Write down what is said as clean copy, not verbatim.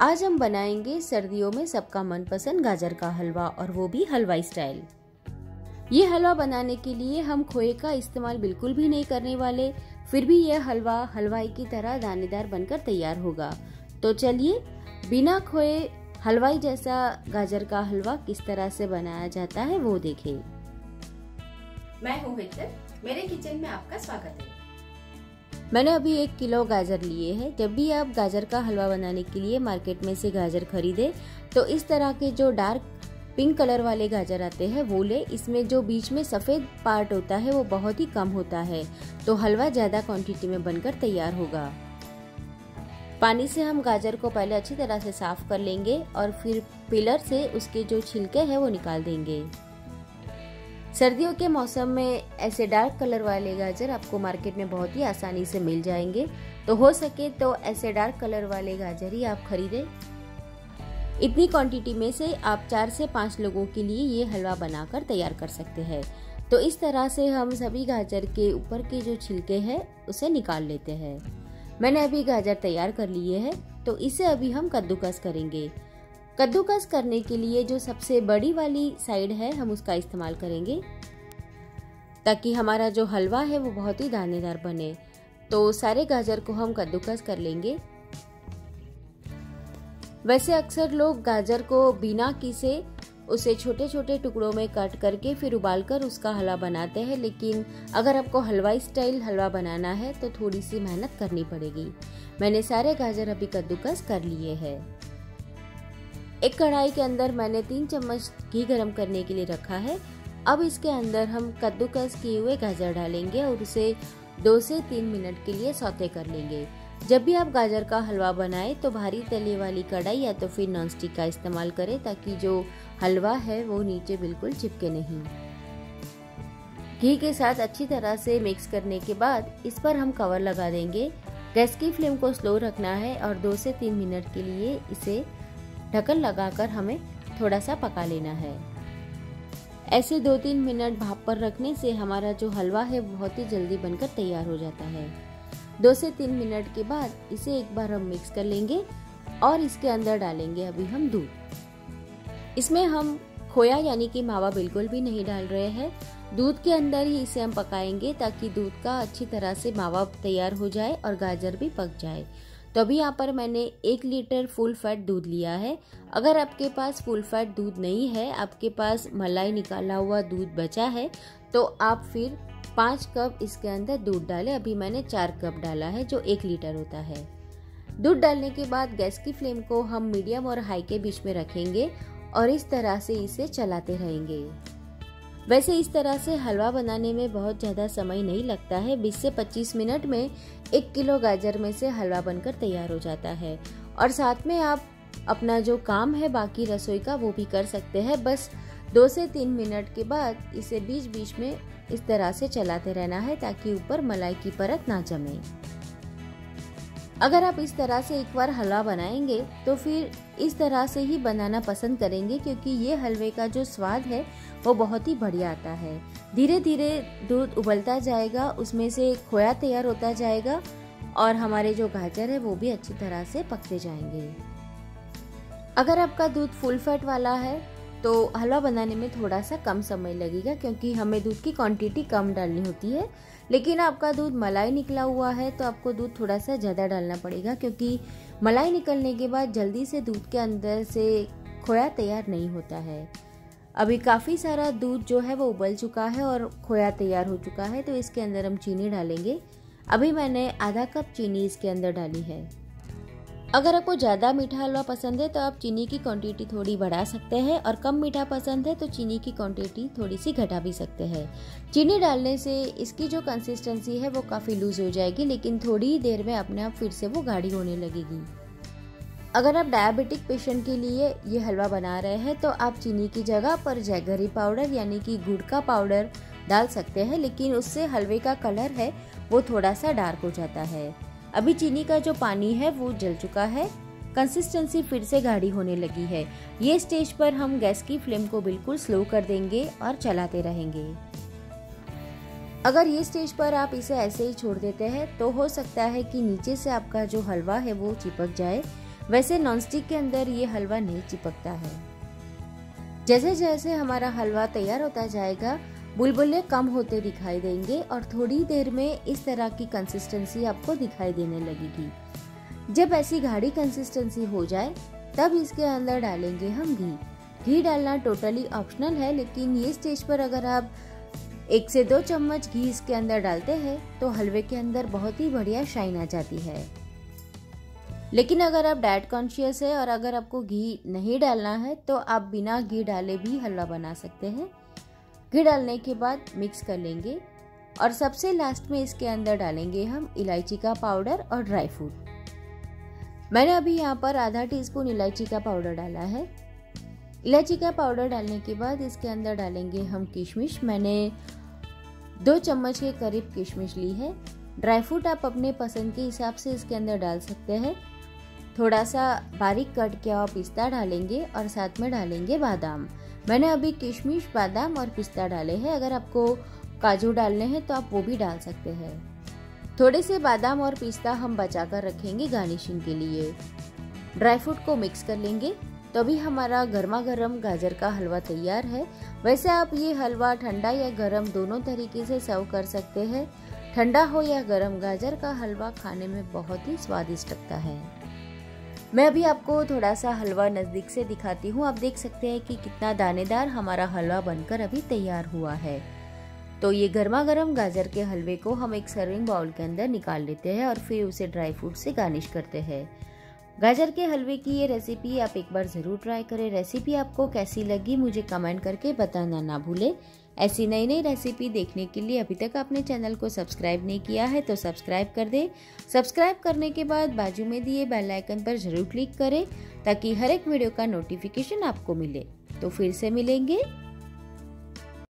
आज हम बनाएंगे सर्दियों में सबका मनपसंद गाजर का हलवा, और वो भी हलवाई स्टाइल। ये हलवा बनाने के लिए हम खोए का इस्तेमाल बिल्कुल भी नहीं करने वाले, फिर भी यह हलवा हलवाई की तरह दानेदार बनकर तैयार होगा। तो चलिए बिना खोए हलवाई जैसा गाजर का हलवा किस तरह से बनाया जाता है वो देखें। मैं हूँ हितर, मेरे किचन में आपका स्वागत है। मैंने अभी 1 किलो गाजर लिए हैं। जब भी आप गाजर का हलवा बनाने के लिए मार्केट में से गाजर खरीदे तो इस तरह के जो डार्क पिंक कलर वाले गाजर आते हैं वो ले। इसमें जो बीच में सफेद पार्ट होता है वो बहुत ही कम होता है, तो हलवा ज्यादा क्वांटिटी में बनकर तैयार होगा। पानी से हम गाजर को पहले अच्छी तरह से साफ कर लेंगे और फिर पिलर से उसके जो छिलके हैं वो निकाल देंगे। सर्दियों के मौसम में ऐसे डार्क कलर वाले गाजर आपको मार्केट में बहुत ही आसानी से मिल जाएंगे, तो हो सके तो ऐसे डार्क कलर वाले गाजर ही आप खरीदें। इतनी क्वांटिटी में से आप 4 से 5 लोगों के लिए ये हलवा बनाकर तैयार कर सकते हैं। तो इस तरह से हम सभी गाजर के ऊपर के जो छिलके हैं उसे निकाल लेते हैं। मैंने अभी गाजर तैयार कर लिए हैं, तो इसे अभी हम कद्दूकस करेंगे। कद्दूकस करने के लिए जो सबसे बड़ी वाली साइड है हम उसका इस्तेमाल करेंगे, ताकि हमारा जो हलवा है वो बहुत ही दानेदार बने। तो सारे गाजर को हम कद्दूकस कर लेंगे। वैसे अक्सर लोग गाजर को बिना कीसे उसे छोटे छोटे टुकड़ों में कट करके फिर उबालकर उसका हलवा बनाते हैं, लेकिन अगर आपको हलवाई स्टाइल हलवा बनाना है तो थोड़ी सी मेहनत करनी पड़ेगी। मैंने सारे गाजर अभी कद्दूकस कर लिए हैं। एक कढ़ाई के अंदर मैंने 3 चम्मच घी गरम करने के लिए रखा है। अब इसके अंदर हम कद्दूकस किए हुए गाजर डालेंगे और उसे 2 से 3 मिनट के लिए सौते कर लेंगे। जब भी आप गाजर का हलवा बनाएं तो भारी तले वाली कढ़ाई या तो फिर नॉनस्टिक का इस्तेमाल करें, ताकि जो हलवा है वो नीचे बिल्कुल चिपके नहीं। घी के साथ अच्छी तरह से मिक्स करने के बाद इस पर हम कवर लगा देंगे। गैस की फ्लेम को स्लो रखना है और 2 से 3 मिनट के लिए इसे ढक्कन लगाकर हमें थोड़ा सा पका लेना है। ऐसे 2-3 मिनट भाप पर रखने से हमारा जो हलवा है बहुत ही जल्दी बनकर तैयार हो जाता है। 2 से 3 मिनट के बाद इसे एक बार हम मिक्स कर लेंगे और इसके अंदर डालेंगे अभी हम दूध। इसमें हम खोया यानी कि मावा बिल्कुल भी नहीं डाल रहे हैं। दूध के अंदर ही इसे हम पकाएंगे ताकि दूध का अच्छी तरह से मावा तैयार हो जाए और गाजर भी पक जाए। तो अभी यहाँ पर मैंने 1 लीटर फुल फैट दूध लिया है। अगर आपके पास फुल फैट दूध नहीं है, आपके पास मलाई निकाला हुआ दूध बचा है, तो आप फिर 5 कप इसके अंदर दूध डालें। अभी मैंने 4 कप डाला है जो 1 लीटर होता है। दूध डालने के बाद गैस की फ्लेम को हम मीडियम और हाई के बीच में रखेंगे और इस तरह से इसे चलाते रहेंगे। वैसे इस तरह से हलवा बनाने में बहुत ज़्यादा समय नहीं लगता है। 20 से 25 मिनट में 1 किलो गाजर में से हलवा बनकर तैयार हो जाता है, और साथ में आप अपना जो काम है बाकी रसोई का वो भी कर सकते हैं। बस 2 से 3 मिनट के बाद इसे बीच बीच में इस तरह से चलाते रहना है ताकि ऊपर मलाई की परत ना जमे। अगर आप इस तरह से एक बार हलवा बनाएंगे तो फिर इस तरह से ही बनाना पसंद करेंगे, क्योंकि ये हलवे का जो स्वाद है वो बहुत ही बढ़िया आता है। धीरे धीरे दूध उबलता जाएगा, उसमें से खोया तैयार होता जाएगा और हमारे जो गाजर है वो भी अच्छी तरह से पकते जाएंगे। अगर आपका दूध फुल फैट वाला है तो हलवा बनाने में थोड़ा सा कम समय लगेगा, क्योंकि हमें दूध की क्वांटिटी कम डालनी होती है। लेकिन आपका दूध मलाई निकला हुआ है तो आपको दूध थोड़ा सा ज़्यादा डालना पड़ेगा, क्योंकि मलाई निकलने के बाद जल्दी से दूध के अंदर से खोया तैयार नहीं होता है। अभी काफ़ी सारा दूध जो है वो उबल चुका है और खोया तैयार हो चुका है, तो इसके अंदर हम चीनी डालेंगे। अभी मैंने आधा कप चीनी इसके अंदर डाली है। अगर आपको ज़्यादा मीठा हलवा पसंद है तो आप चीनी की क्वांटिटी थोड़ी बढ़ा सकते हैं, और कम मीठा पसंद है तो चीनी की क्वांटिटी थोड़ी सी घटा भी सकते हैं। चीनी डालने से इसकी जो कंसिस्टेंसी है वो काफ़ी लूज हो जाएगी, लेकिन थोड़ी ही देर में अपने आप फिर से वो गाढ़ी होने लगेगी। अगर आप डायबिटिक पेशेंट के लिए ये हलवा बना रहे हैं तो आप चीनी की जगह पर जैगरी पाउडर यानी कि गुड़ का पाउडर डाल सकते हैं, लेकिन उससे हलवे का कलर है वो थोड़ा सा डार्क हो जाता है। अभी चीनी का जो पानी है वो जल चुका है, कंसिस्टेंसी फिर से गाढ़ी होने लगी है। ये स्टेज पर हम गैस की फ्लेम को बिल्कुल स्लो कर देंगे और चलाते रहेंगे। अगर ये स्टेज पर आप इसे ऐसे ही छोड़ देते हैं तो हो सकता है कि नीचे से आपका जो हलवा है वो चिपक जाए। वैसे नॉनस्टिक के अंदर ये हलवा नहीं चिपकता है। जैसे जैसे हमारा हलवा तैयार होता जाएगा बुलबुले कम होते दिखाई देंगे और थोड़ी देर में इस तरह की कंसिस्टेंसी आपको दिखाई देने लगेगी। जब ऐसी गाढ़ी कंसिस्टेंसी हो जाए तब इसके अंदर डालेंगे हम घी। घी डालना टोटली ऑप्शनल है, लेकिन ये स्टेज पर अगर आप 1 से 2 चम्मच घी इसके अंदर डालते हैं तो हलवे के अंदर बहुत ही बढ़िया शाइन आ जाती है। लेकिन अगर आप डाइट कॉन्शियस है और अगर आपको घी नहीं डालना है तो आप बिना घी डाले भी हलवा बना सकते हैं। घी डालने के बाद मिक्स कर लेंगे और सबसे लास्ट में इसके अंदर डालेंगे हम इलायची का पाउडर और ड्राई फ्रूट। मैंने अभी यहाँ पर आधा टीस्पून इलायची का पाउडर डाला है। इलायची का पाउडर डालने के बाद इसके अंदर डालेंगे हम किशमिश। मैंने 2 चम्मच के करीब किशमिश ली है। ड्राई फ्रूट आप अपने पसंद के हिसाब से इसके अंदर डाल सकते हैं। थोड़ा सा बारीक कट किया हुआ पिस्ता डालेंगे और साथ में डालेंगे बादाम। मैंने अभी किशमिश, बादाम और पिस्ता डाले हैं। अगर आपको काजू डालने हैं तो आप वो भी डाल सकते हैं। थोड़े से बादाम और पिस्ता हम बचा कर रखेंगे गार्निशिंग के लिए। ड्राई फ्रूट को मिक्स कर लेंगे तो अभी हमारा गर्मा गर्म गाजर का हलवा तैयार है। वैसे आप ये हलवा ठंडा या गर्म दोनों तरीके से सर्व कर सकते हैं। ठंडा हो या गर्म, गाजर का हलवा खाने में बहुत ही स्वादिष्ट लगता है। मैं अभी आपको थोड़ा सा हलवा नज़दीक से दिखाती हूँ। आप देख सकते हैं कि कितना दानेदार हमारा हलवा बनकर अभी तैयार हुआ है। तो ये गर्मा गर्म गाजर के हलवे को हम एक सर्विंग बाउल के अंदर निकाल लेते हैं और फिर उसे ड्राई फ्रूट से गार्निश करते हैं। गाजर के हलवे की ये रेसिपी आप एक बार ज़रूर ट्राई करें। रेसिपी आपको कैसी लगी मुझे कमेंट करके बताना ना भूलें। ऐसी नई नई रेसिपी देखने के लिए अभी तक आपने चैनल को सब्सक्राइब नहीं किया है तो सब्सक्राइब कर दें। सब्सक्राइब करने के बाद बाजू में दिए बेल आइकन पर जरूर क्लिक करें ताकि हर एक वीडियो का नोटिफिकेशन आपको मिले। तो फिर से मिलेंगे